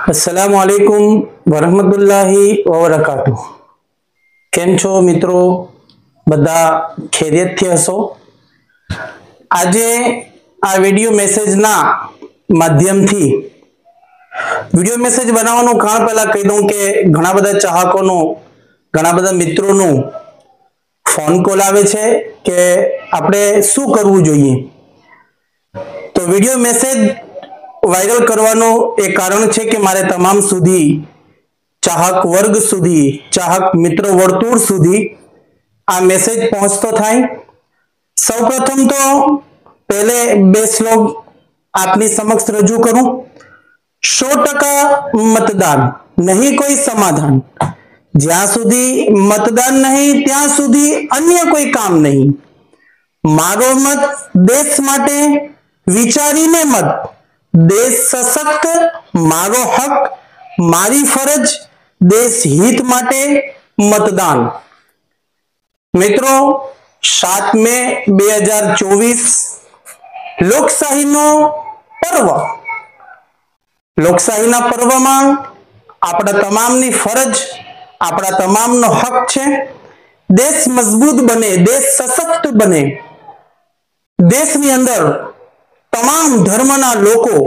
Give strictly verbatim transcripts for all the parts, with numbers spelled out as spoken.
अस्सलामुअलैकुम वरहमतुल्लाहि वबरकातुह। केम छो मित्रों, बधा खैरियत थी हशो। आजे आ विडियो मेसेज ना माध्यम थी विडियो मेसेज बनाववानुं कारण पहला कही दूं के घणा बधा चाहकोनो घणा बधा मित्रोनो फोन कॉल आवे छे के आपणे शुं करवुं जोईए। तो विडियो मेसेज वायरल करवानो एक कारण छे के मारे तमाम सुधी चाहक वर्ग सुधी चाहक मित्र वर्तुळ सुधी आ मेसेज पहोंचतो थाय। सौप्रथम तो पहले बे श्लोक आपनी समक्ष रजू करूं। सौ टका मतदान नहीं कोई समाधान, ज्यां सुधी मतदान नहीं त्यां सुधी अन्य कोई काम नहीं। मारो मत देश माटे विचारीने मत, देश सशक्त, मारो हक, मारी फरज, देश हित माटे मतदान। मित्रों, सात मे बे हजार चौबीस लोकशाही नो पर्व। लोकशाही पर्व में आपड़ा तमामनी फरज, आपड़ा तमामनो हक छे। देश मजबूत बने, देश सशक्त बने, देशनी अंदर तमाम धर्मना लोको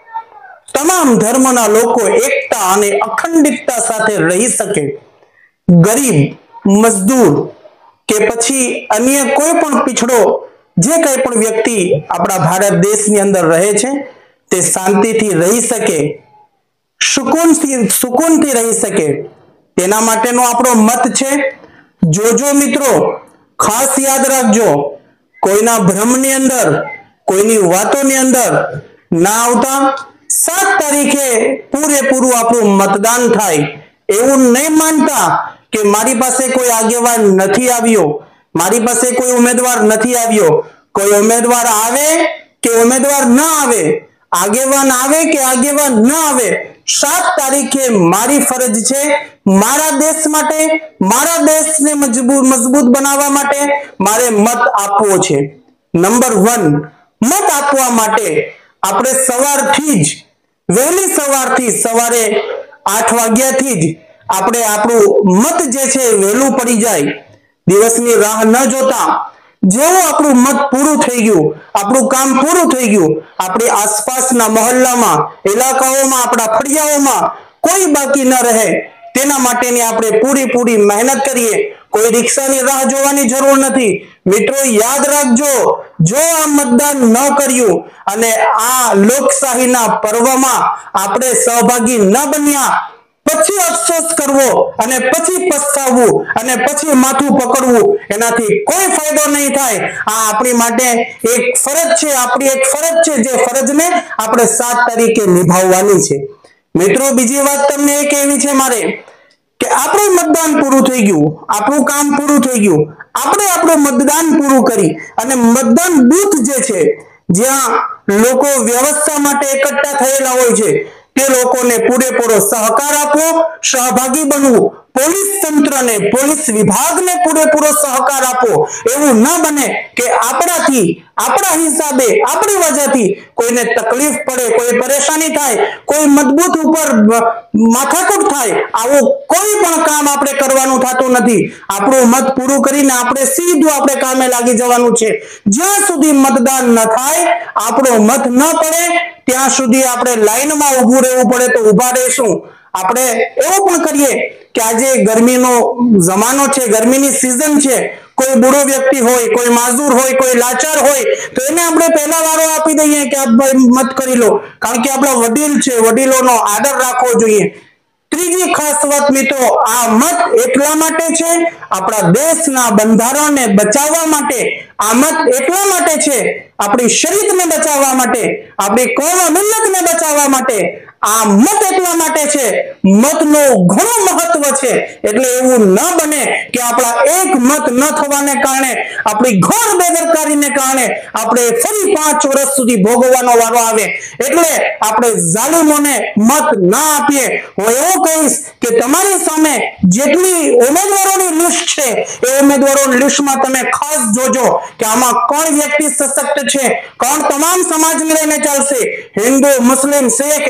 तमाम धर्मना लोको एकता अने अखंडितता साथे रही सके। गरीब, मजदूर के पछी अन्य कोई पण पिछड़ो जे कई पण व्यक्ति आपड़ा भारत देशनी अंदर रहे छे ते शांतिथी रही सके, सुकूनथी सुकूनथी रही सके, तेना माटेनो आपणो मत छे। जोजो मित्रों, खास याद राखजो, कोईना भ्रमनी अंदर, कोईनी वातोनी अंदर ना आवता। सात तारीखे पूरेपूरू आपणुं मतदान थाय एवुं नहीं मानता के मारी पासे कोई आगेवान नहीं आव्यो, मारी पासे कोई उम्मीदवार नहीं आव्यो। कोई उम्मीदवार आवे के उम्मीदवार न आवे, आगेवान आवे के आगेवान न आवे, सात तारीखे मारी फरज छे मारा देश माटे, मारा देश ने मजबूत मजबूत बनावा माटे मारे मत आपवो छे। नंबर वन, मत आपवा माटे आपणे सवारथी ज वहेली सवारथी सवारे आठ वाग्याथी ज आपणे आपणुं मत जे छे वहेलुं पड़ी जाय, दिवसनी राह न जोता जेवुं आपणुं मत पूरुं थई गयुं, आपणुं काम पूरुं थई गयुं, आपणी आसपासना मोहल्लामां, इलाकाओमां, आपणा फळियाओमां कोई बाकी न रहे तेना माटेनी आपणे पूरी पूरी मेहनत करीए। कोई रिक्षानी राह जोवानी जरूर नथी। मित्रों, याद राखजो, जो आ मतदान न कर्युं अने आ लोकशाहीना पर्वमां आपणे सहभागी न बन्या पछी अफसोस करवो अने पछी पछतावવું अने पछी माथું पकड़વું एनाथी कोई फायदो नहीं थाय। आ आपणी माटे एक फरज छे, आपणी एक फरज छे जे फरजने आपणे सात तारीखे निभाववानी छे। मित्रों, बीजी वात तमने ए कहेवी छे मारे के आपणुं मतदान पूरुं थई गयुं, आपणुं काम पूरुं थई गयुं, आपणे आपणुं मतदान पूरुं करी अने मतदान बूथ जे छे ज्यां लोको व्यवस्था माटे एकठा थयेला होय छे ते लोकोने पूरेपूरो सहकार आपवो, सहभागी बनवुं। पोलीस तंत्रने, पोलीस विभागने पूरेपूरो सहकार आपो। एवुं न बने के आपणाथी, आपणा हिसाबे, आपणी वजहथी कोईने तकलीफ पड़े, कोई परेशानी थाय, कोई मतबूथ उपर माथाकूट थाय, आवुं कोई पण काम आपणे करवानुं थातुं नथी। आपणुं मत पूरुं करीने आपणे सीधું आपणे कामे लागी जवानुं छे। ज्यां सुधी मतदान न थाय, आपणो मत न पड़े ત્યાં સુધી આપણે લાઈનમાં ઊભું રહેવું પડે તો ઊભા રહીશું। આપણે એવું પણ કરીએ કે આજે ગરમીનો જમાનો છે, ગરમીની સીઝન છે, કોઈ બુઢો વ્યક્તિ હોય, કોઈ માજૂર હોય, કોઈ લાચાર હોય તો એને આપણે પહેલા વારો આપી દઈએ કે આપ મત કરી લો, કારણ કે આપણા વડીલ છે, વડીલોનો આદર રાખવો જોઈએ। ત્રીજી ખાસ વાત મિત્રો, આ મત એટલા માટે છે આપણા દેશના બંધારણને બચાવવા માટે, આ મત એટલા માટે છે આપણી શરીરને બચાવવા માટે, આપણી કોમ મિલ્લતને બચાવવા માટે, આ મત એટલા માટે છે, મતનું ઘણું મહત્વ છે। એટલે એવું ન બને કે આપણા એક મત ન થવાને કારણે, આપણી ઘોર બેદરકારીને કારણે આપણે ફરી પાંચ વર્ષ સુધી ભોગવવાનો વારો આવે। એટલે આપણે જાલિમોને મત ના આપીએ। હું એવું કહીશ કે તમારી સામે જેટલી ઉમેદવારોની લિસ્ટ છે એ ઉમેદવારોની લિસ્ટમાં તમે ખાસ જોજો કે આમાં કોણ વ્યક્તિ સશક્ત છે, કોણ તમામ સમાજને લઈને ચાલશે, હિન્દુ, મુસ્લિમ, શીખ, ઈસાઈ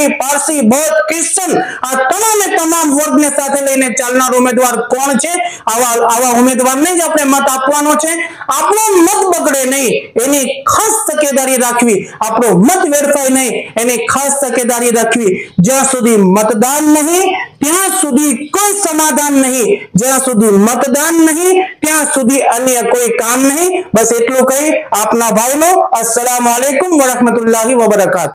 गुजराती, पारसी, बौद्ध, क्रिश्चियन आ તમામે તમામ વર્ગને સાથે લઈને ચાલનાર ઉમેદવાર કોણ છે? આવા આવા ઉમેદવારને જ આપણે મત આપવાનો છે. આપણો મત બગડે નહીં એની ખાસ તકેદારી રાખવી, આપણો મત વેડફાય નહીં એની ખાસ તકેદારી રાખવી. જ્યાં સુધી મતદાન નહીં ત્યાં સુધી કોઈ સમાધાન નહીં, જ્યાં સુધી મતદાન નહીં ત્યાં સુધી અન્ય કોઈ કામ નહીં. બસ એટલું કહી આપના ભાઈનો અસ્સલામુ અલૈકુમ વ રહમતુલ્લાહિ વ બરકાતુહુ.